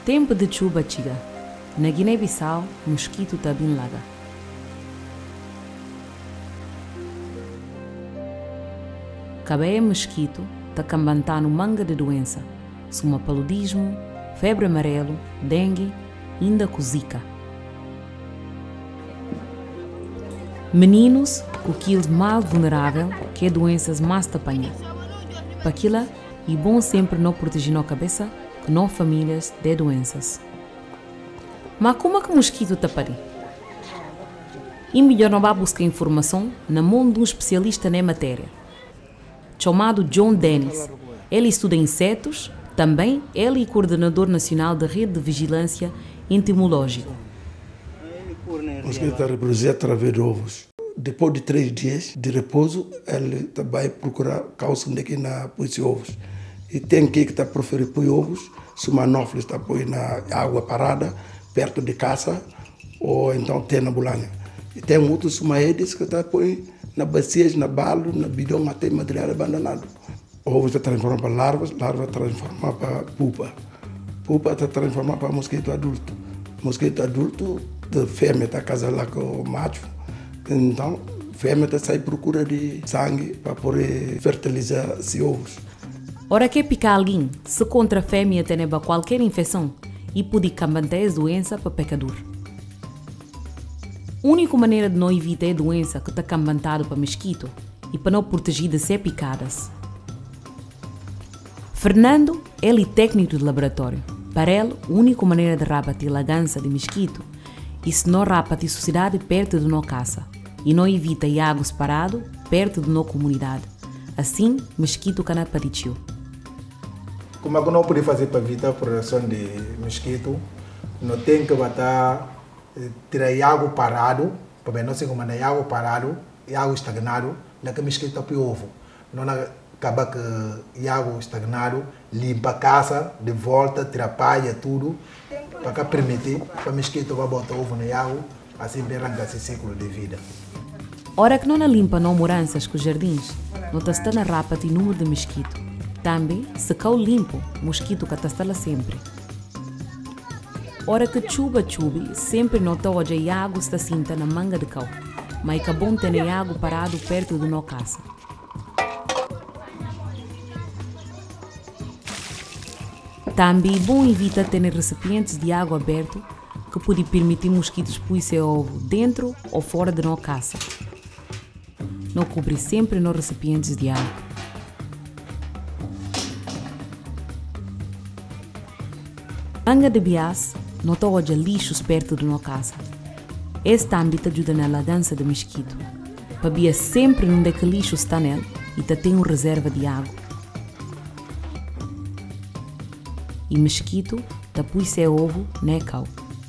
Tempo de chuva chega. Na Guiné-Bissau, mosquito está bem laga. Cabeia mosquito está cambantando manga de doença, como paludismo, febre amarelo, dengue, ainda com zika. Meninos, com aqueles mais vulneráveis, que é doenças mais te apanham. Para aquilo, é bom sempre não proteger a cabeça, que não famílias de doenças. Mas como é que o mosquito está para aí? E melhor não vá buscar informação na mão de um especialista na matéria, chamado John Dennis. Ele estuda insetos, também ele é coordenador nacional da Rede de Vigilância Entomológica. O mosquito está reproduzir através de ovos. Depois de 3 dias de repouso, ele vai procurar causa aqui na os ovos. E tem que estar proferir por ovos, se uma anófelis está põe na água parada, perto de casa, ou então tem na bulanha. E tem outros sumaedes que está põe na bacias, na balo, na bidão, até material abandonado. Ovos está transformando para larvas, larva transforma para pupa. Pupa está transformando para mosquito adulto. Mosquito adulto, a fêmea está casada com o macho, então a fêmea está sai procura de sangue para poder fertilizar esses ovos. Ora que picar alguém, se contra a fêmea tem qualquer infecção e pode combater a doença para pecador. A única maneira de não evitar a doença que está combatida para mosquito e para não proteger de ser picadas. Fernando, ele é técnico de laboratório. Para ele, a única maneira de rabater a gança de mosquito é se não rapar a sociedade perto de nossa casa e não evita águas parado perto de nossa comunidade. Assim, mosquito cana paritiu. Como é que não pode fazer para evitar a produção de mosquito? Não tem que botar, tirar água parado, para não ser como é água parado, água estagnado, lá que o mosquito está para o ovo. Não acaba que água estagnado, limpa a casa, de volta, tira palha, tudo, para permitir para o mosquito vai botar ovo na água, assim bem arranca esse ciclo de vida. Ora que não limpa não moranças com os jardins, não está na rapa de número de mosquito. Também, se cau limpo, mosquito que está lá sempre. Ora que chuva, sempre nota hoje a água está cinta na manga de cau, mas é bom ter a água parado perto de nossa casa. Também é bom evitar ter recipientes de água abertos que podem permitir mosquitos pôr seu ovo dentro ou fora de nossa casa. Não cobrir sempre nos recipientes de água. Manga de bias não está hoje lixos perto de nossa casa. Este também ajuda na lagança de mosquito. Para bias sempre onde é que lixo está nele e tem uma reserva de água. E mosquito está põe seu ovo na cau.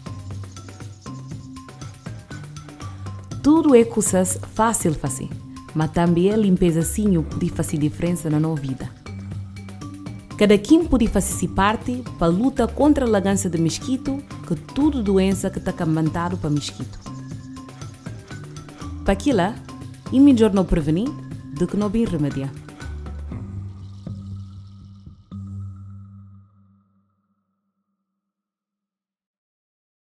Tudo é coisas fácil de fazer, mas também a limpeza sim pode fazer diferença na nossa vida. Cada quem pode fazer parte para a luta contra a lagança de mosquito, que tudo doença que está combatado para mosquito. Para aquilo, é melhor não prevenir do que não bem remediar.